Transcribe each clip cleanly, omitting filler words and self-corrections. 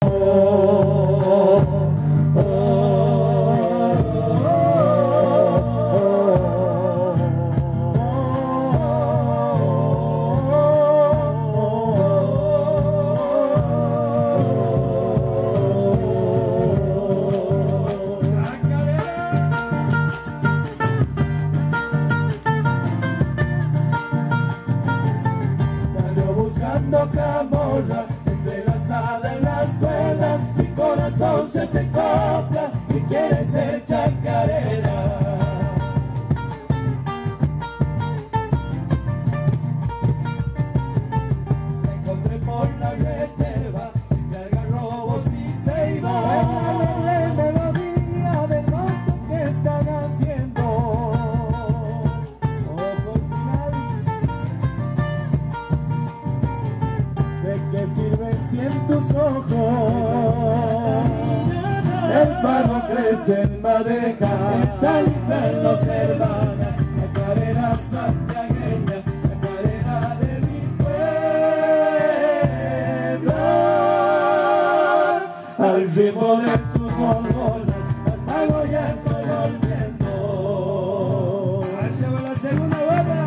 Camorra, entrelazada en las cuerdas, mi corazón se acopla y quiere ser chacarera. Me encontré por la reserva, entre algarrobos y ceiba, la melodía del monte que están haciendo. ¿De qué sirve si en tus ojos el faro crece en madeja? En San Inverno, hermana, chacarera santiagueña, chacarera de mi pueblo. Al ritmo de tus gorgonas, al pago ya estoy volviendo. Allá va la segunda banda.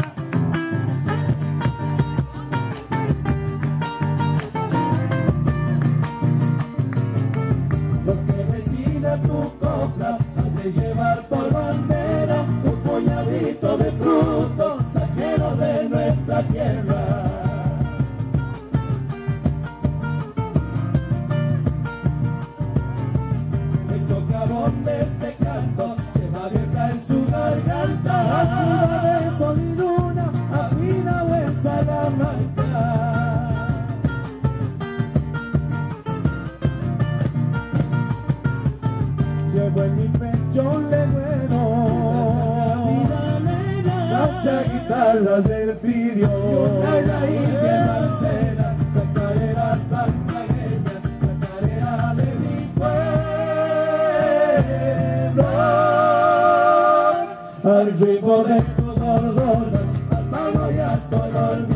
Tu copla, has de llevar por bandera un puñadito de frutos sacheros de nuestra tierra. El socavón de este canto lleva abierta en su garganta, azul de sol y luna, afina o en Salamanca. Llevo en mi pecho un legüero, muchas guitarras del pidio, una raíz bien mancera, chacarera santiagueña, chacarera de mi pueblo. Al ritmo de tu gorgona, al pago ya estoy volviendo.